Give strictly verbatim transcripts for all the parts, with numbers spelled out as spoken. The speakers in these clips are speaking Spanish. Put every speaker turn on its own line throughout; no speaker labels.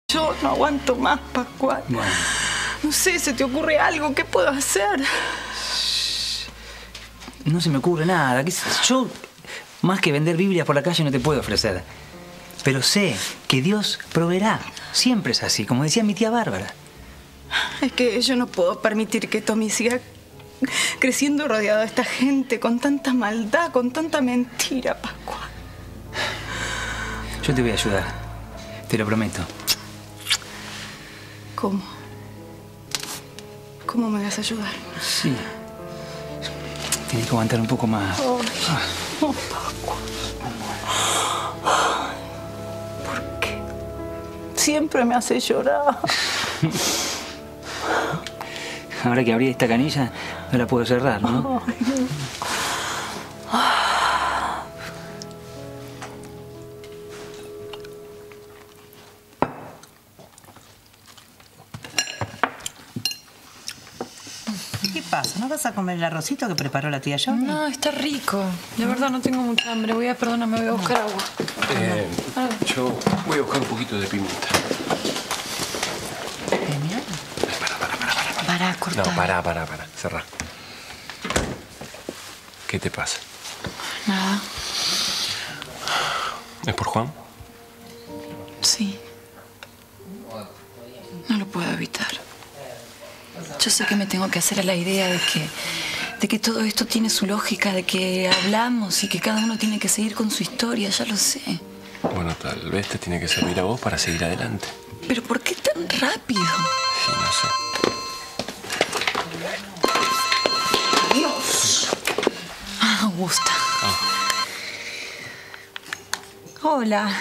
Yo no aguanto más, Pascual.
Bueno.
No sé, ¿se te ocurre algo? ¿Qué puedo hacer?
No se me ocurre nada. Yo, más que vender Biblias por la calle, no te puedo ofrecer. Pero sé que Dios proveerá. Siempre es así, como decía mi tía Bárbara.
Es que yo no puedo permitir que Tommy siga creciendo rodeado de esta gente con tanta maldad, con tanta mentira, Pascual.
Yo te voy a ayudar. Te lo prometo.
¿Cómo? ¿Cómo me vas a ayudar?
Sí. Tienes que aguantar un poco más.
Oh, oh, Pascual. ¿Por qué? Siempre me hace llorar.
Ahora que abrí esta canilla, no la puedo cerrar, ¿no?
Ay, no.
¿Qué pasa? ¿No vas a comer el arrocito que preparó la tía Johnny?
No, está rico. De verdad no tengo mucha hambre. Voy a, perdóname, voy a buscar agua.
Eh, yo voy a buscar un poquito de pimienta.
Genial.
Para, para, para, para. para.
Para, cortar.
No, para, para, para. Cerrá. ¿Qué te pasa?
Nada.
¿Es por Juan?
Sí. No lo puedo evitar. Yo sé que me tengo que hacer a la idea de que, de que todo esto tiene su lógica, de que hablamos y que cada uno tiene que seguir con su historia, ya lo sé.
Bueno, tal vez te tiene que servir a vos para seguir adelante.
¿Pero por qué tan rápido?
Sí, no sé.
Dios. Ah, Augusta.
Ah.
Hola.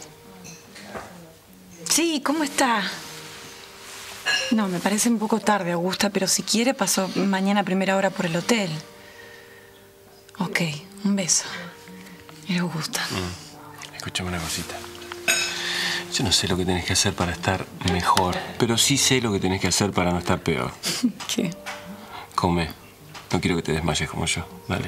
Sí, ¿cómo está? No, me parece un poco tarde, Augusta, pero si quiere paso mañana a primera hora por el hotel. Ok, un beso. Era Augusta.
Mm. Escúchame una cosita. Yo no sé lo que tenés que hacer para estar mejor, pero sí sé lo que tenés que hacer para no estar peor.
¿Qué?
Come. No quiero que te desmayes como yo. Dale.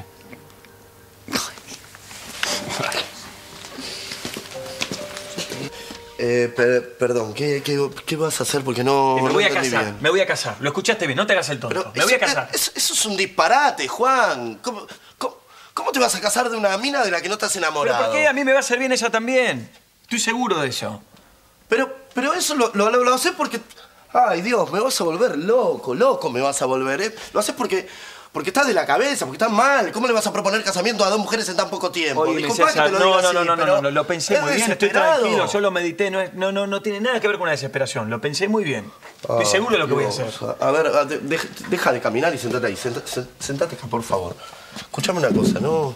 Eh, per, perdón, ¿qué, qué, ¿qué vas a hacer? Porque no.
Me voy
no
a casar,
bien.
me voy a casar. Lo escuchaste bien, no te hagas el tonto.
Pero
me
eso,
voy a casar.
Eso, eso es un disparate, Juan. ¿Cómo, cómo, cómo te vas a casar de una mina de la que no estás enamorado?
¿Pero por qué? A mí me va a hacer bien ella también. Estoy seguro de eso.
Pero, pero eso lo, lo, lo, lo haces porque... Ay, Dios, me vas a volver loco, loco me vas a volver, ¿eh? Lo haces porque... Porque estás de la cabeza, porque estás mal. ¿Cómo le vas a proponer casamiento a dos mujeres en tan poco tiempo?
Oye,
Disculpa
César,
que te lo
no,
diga
no,
así,
no, no, no,
pero
no, no, lo pensé
es
muy bien, estoy
desesperado.
tranquilo, yo lo medité, no, es, no, no, no tiene nada que ver con una desesperación, lo pensé muy bien. Estoy
Ay,
seguro de lo que voy a
Dios.
hacer.
A ver, a- de- de- deja de caminar y sentate ahí. Senta- sen- sentate acá, por favor. Escuchame una cosa, ¿no?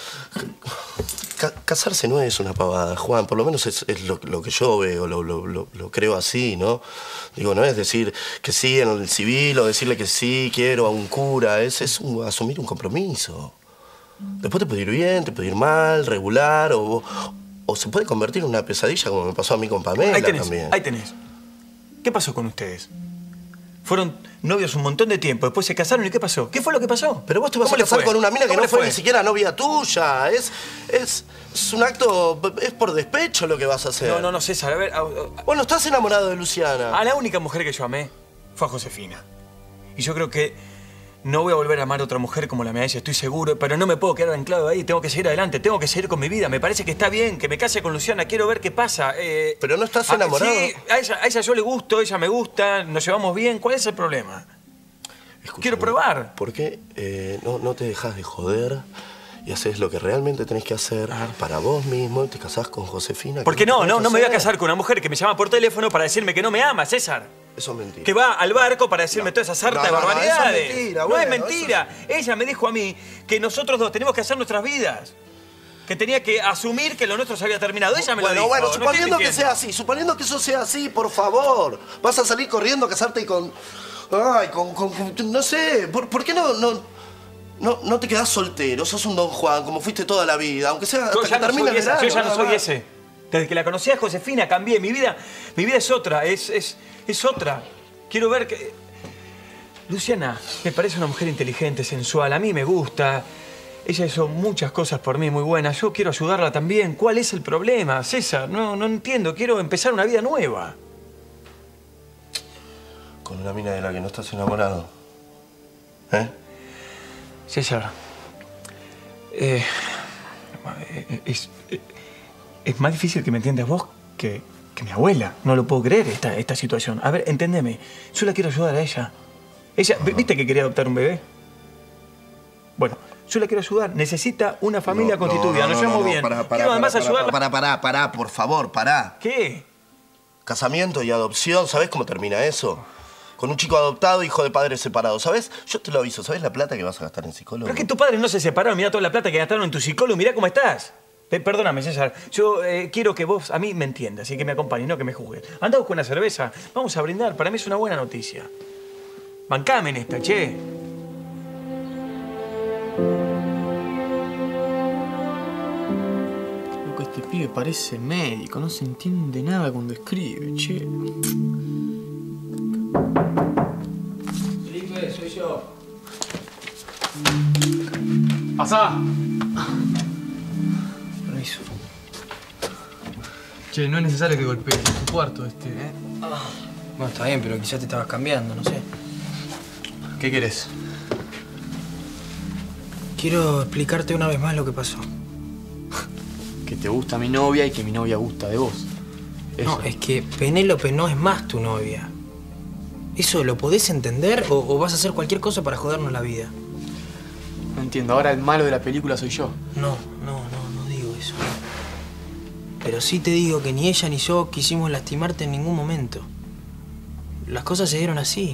Ca- casarse no es una pavada, Juan. Por lo menos es, es lo, lo que yo veo, lo, lo, lo, lo creo así, ¿no? Digo, no es decir que sí en el civil o decirle que sí quiero a un cura. Es, es un- asumir un compromiso. Después te puede ir bien, te puede ir mal, regular, o, o se puede convertir en una pesadilla como me pasó a mí con Pamela
Ahí tenés,
también.
ahí tenés. ¿Qué pasó con ustedes? Fueron novios un montón de tiempo, después se casaron y ¿qué pasó? ¿Qué fue lo que pasó?
Pero vos te vas a
¿Cómo le
casar
fue?
con una mina que
¿Cómo
no
le
fue ni siquiera novia tuya. Es, es, es un acto, es por despecho lo que vas a hacer.
No, no, no, César, a ver... a- a-
Vos no estás enamorado de Luciana.
A la única mujer que yo amé fue a Josefina. Y yo creo que no voy a volver a amar a otra mujer como la mía ella, estoy seguro, pero no me puedo quedar anclado ahí, tengo que seguir adelante, tengo que seguir con mi vida. Me parece que está bien que me case con Luciana, quiero ver qué pasa. Eh,
Pero no estás
a-
enamorado.
Sí, a ella, a ella yo le gusto, ella me gusta, nos llevamos bien, ¿cuál es el problema?
Escúchame,
Quiero probar.
¿Por qué eh, no, no te dejas de joder y haces lo que realmente tenés que hacer para vos mismo y te casás con Josefina?
Porque
¿Qué
no,
tenés
no,
que
no me voy a
hacer?
casar con una mujer que me llama por teléfono para decirme que no me ama, César.
Eso es mentira.
Que va al barco para decirme toda esa sarta
No,
de
no, no,
barbaridades.
eso es mentira,
No
bueno,
es mentira. Ella me dijo a mí que nosotros dos tenemos que hacer nuestras vidas. Que tenía que asumir que lo nuestro se había terminado. Ella me
Bueno,
lo dijo.
bueno,
no estoy
suponiendo que
mintiendo.
sea así, suponiendo que eso sea así, por favor. Vas a salir corriendo a casarte y con... Ay, con... con- con- no sé, ¿por, por qué no, no, no, no te quedás soltero? Sos un Don Juan, como fuiste toda la vida, aunque sea hasta
Yo
que
ya no
termine
soy
el
esa,
verano,
yo ya no
nada
soy
más.
ese. Desde que la conocí a Josefina cambié. Mi vida, mi vida es otra, es, es, es otra. Quiero ver que... Luciana me parece una mujer inteligente, sensual, a mí me gusta. Ella hizo muchas cosas por mí muy buenas. Yo quiero ayudarla también. ¿Cuál es el problema, César? No, no entiendo. Quiero empezar una vida nueva.
con una mina de la que no estás enamorado? ¿Eh?
César, eh, es, es más difícil que me entiendas vos que, que mi abuela. No lo puedo creer, esta, esta situación. A ver, entendeme. Yo la quiero ayudar a ella. Ella, ¿viste que quería adoptar un bebé? Bueno, yo la quiero ayudar. Necesita una familia
no,
constituida.
No,
Nos
no,
llevamos
no, no,
bien.
Pará, pará,
quiero además
pará,
ayudarla.
Pará, pará, pará, por favor, pará.
¿Qué?
Casamiento y adopción, ¿sabés cómo termina eso? Con un chico adoptado, hijo de padres separados, ¿sabés? Yo te lo aviso, ¿sabés la plata que vas a gastar en psicólogo?
Pero es que tus padres no se separaron. Mirá toda la plata que gastaron en tu psicólogo. Mirá cómo estás. Eh, perdóname, César. Yo eh, quiero que vos a mí me entiendas y que me acompañes, no que me juzgues. Anda a buscar una cerveza. Vamos a brindar. Para mí es una buena noticia. Bancame en esta, che.
Loco, este pibe parece médico. No se entiende nada cuando escribe, che.
Felipe, soy yo.
¡Pasá! Permiso. Che, no es necesario que golpees. Es tu cuarto este, ¿eh?
Bueno, está bien, pero quizás te estabas cambiando, no sé.
¿Qué querés?
Quiero explicarte una vez más lo que pasó.
Que te gusta mi novia y que mi novia gusta de vos. Eso.
No, es que Penélope no es más tu novia. ¿Eso lo podés entender o, o vas a hacer cualquier cosa para jodernos la vida?
No entiendo. Ahora el malo de la película soy yo.
No, no, no, no digo eso. Pero sí te digo que ni ella ni yo quisimos lastimarte en ningún momento. Las cosas se dieron así.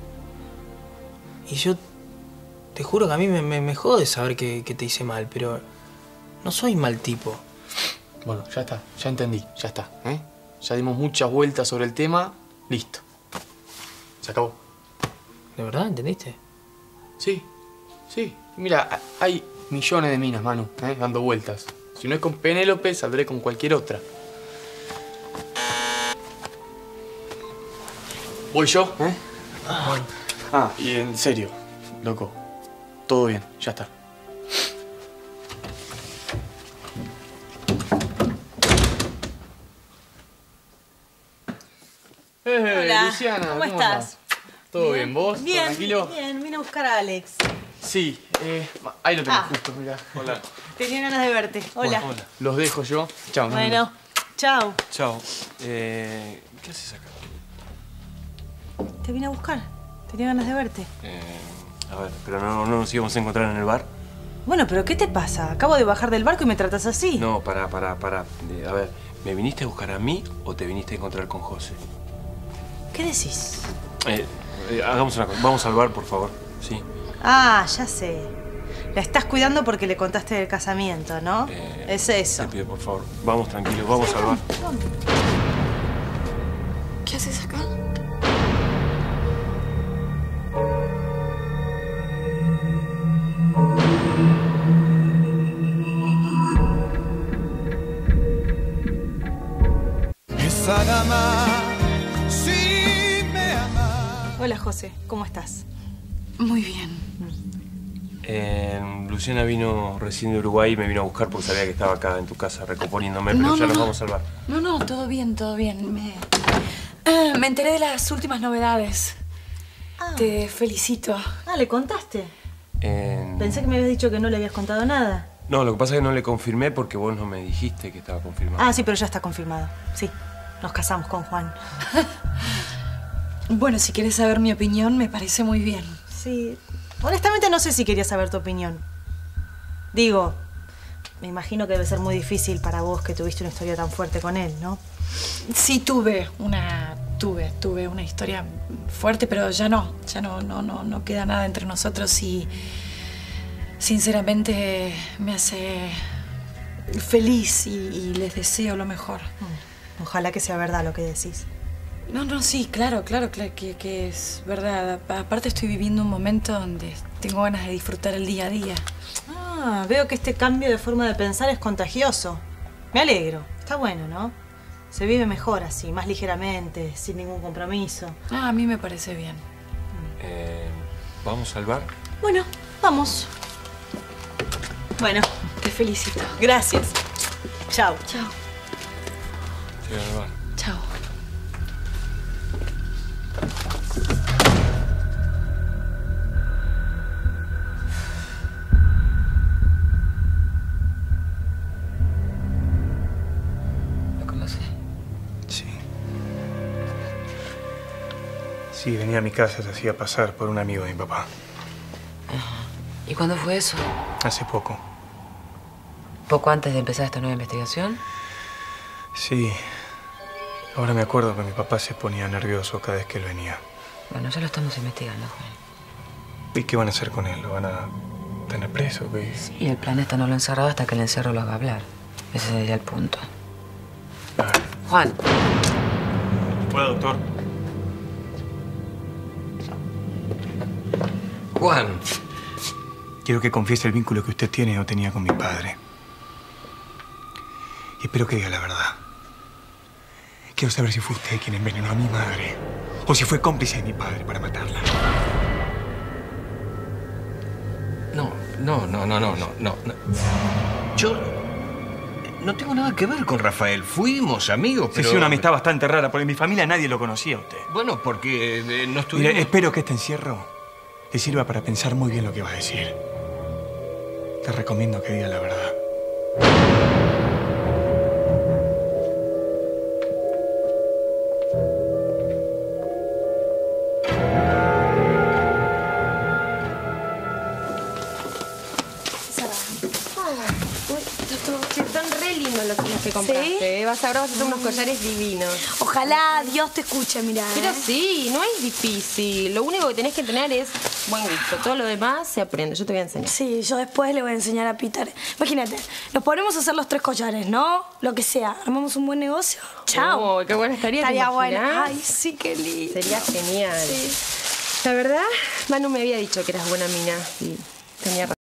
Y yo te juro que a mí me, me, me jode saber que, que te hice mal, pero no soy mal tipo.
Bueno, ya está. Ya entendí. Ya está, ¿eh? Ya dimos muchas vueltas sobre el tema. Listo. Se acabó.
¿De verdad? ¿Entendiste?
Sí. Sí. Mira, hay millones de minas, Manu, ¿eh? Dando vueltas. Si no es con Penélope, saldré con cualquier otra. Voy yo, ¿eh?
Bueno.
Ah, y en serio, loco. Todo bien, ya está. Eh,
Hola,
Luciana,
¿cómo
¿cómo
estás?
estás? ¿Todo bien? ¿Vos? ¿Todo
Bien,
tranquilo?
bien. Vine a buscar a Alex.
Sí, eh, ahí lo tengo
Ah.
justo, mirá. Hola.
Tenía ganas de verte. Hola.
Bueno, los dejo yo. Chao. nos
Bueno,
vemos.
chao.
Chao. Eh, ¿Qué haces acá?
Te vine a buscar. Tenía ganas de verte.
Eh, a ver, pero no, no nos íbamos a encontrar en el bar.
Bueno, pero ¿qué te pasa? Acabo de bajar del barco y me tratas así.
No, pará, pará, pará. Eh, a ver, ¿me viniste a buscar a mí o te viniste a encontrar con José?
¿Qué decís?
Eh, eh, hagamos una cosa. Vamos al bar, por favor. Sí.
Ah, ya sé. La estás cuidando porque le contaste del casamiento, ¿no?
Eh,
es eso.
Te pido, por favor. Vamos tranquilos, vamos al bar.
Vamos.
¿Qué haces acá?
Esa dama, sí me ama.
Hola, José. ¿Cómo estás?
Muy bien.
Eh, Luciana vino recién de Uruguay y me vino a buscar porque sabía que estaba acá en tu casa recomponiéndome, pero
No,
ya
no,
nos
no.
vamos al bar.
No, no, todo bien, todo bien. Me, Ah, me enteré de las últimas novedades.
Ah.
Te felicito.
Ah, ¿le contaste?
Eh,
Pensé que me habías dicho que no le habías contado nada.
No, lo que pasa es que no le confirmé porque vos no me dijiste que estaba confirmado.
Ah, sí, pero ya está confirmado. Sí, nos casamos con Juan.
Bueno, si quieres saber mi opinión, me parece muy bien.
Sí, honestamente no sé si quería saber tu opinión. Digo, me imagino que debe ser muy difícil para vos que tuviste una historia tan fuerte con él, ¿no?
Sí, tuve una... Tuve, tuve una historia fuerte, pero ya no. Ya no, no, no, no queda nada entre nosotros y... Sinceramente me hace feliz y, y les deseo lo mejor.
Ojalá que sea verdad lo que decís.
No, no, sí, claro, claro, claro que, que es verdad. A- Aparte estoy viviendo un momento donde tengo ganas de disfrutar el día a día.
Ah, veo que este cambio de forma de pensar es contagioso. Me alegro. Está bueno, ¿no? Se vive mejor así, más ligeramente, sin ningún compromiso.
Ah, a mí me parece bien.
Eh, ¿Vamos al bar?
Bueno, vamos. Bueno,
te felicito.
Gracias. Chao.
Chao.
Sí, al bar.
Chao.
Sí, venía a mi casa, se hacía pasar por un amigo de mi papá.
Ajá. ¿Y cuándo fue eso?
Hace poco.
¿Poco antes de empezar esta nueva investigación?
Sí. Ahora me acuerdo que mi papá se ponía nervioso cada vez que él venía.
Bueno, ya lo estamos investigando, Juan.
¿Y qué van a hacer con él? ¿Lo van a tener preso? ¿Qué?
Y el plan es tenerlo encerrado hasta que el encierro lo haga hablar. Ese sería el punto.
Ah.
Juan.
Hola, doctor.
Juan.
Quiero que confiese el vínculo que usted tiene o tenía con mi padre. Y espero que diga la verdad. Quiero saber si fue usted quien envenenó a mi madre o si fue cómplice de mi padre para matarla.
No, no, no, no, no, no, no. Yo no tengo nada que ver con Rafael. Fuimos amigos, pero...
Sí, sí, una amistad bastante rara, porque en mi familia nadie lo conocía a usted.
Bueno, porque eh, no estuvimos...
Mire, espero que este encierro te sirva para pensar muy bien lo que vas a decir. Te recomiendo que digas la verdad.
Están re lindos los, los que compraste.
¿Sí?
¿Eh? Vas ahora vas a hacer unos collares divinos.
Ojalá Dios te escuche, mirá.
Pero
¿eh?
sí, no es difícil. Lo único que tenés que tener es buen gusto. Todo lo demás se aprende. Yo te voy a enseñar.
Sí, yo después le voy a enseñar a Peter. Imagínate, nos ponemos a hacer los tres collares, ¿no? Lo que sea. Armamos un buen negocio. Chao.
Oh, qué bueno estaría.
Estaría bueno. Ay, sí, qué lindo.
Sería genial.
Sí.
La verdad, Manu me había dicho que eras buena mina y tenía razón.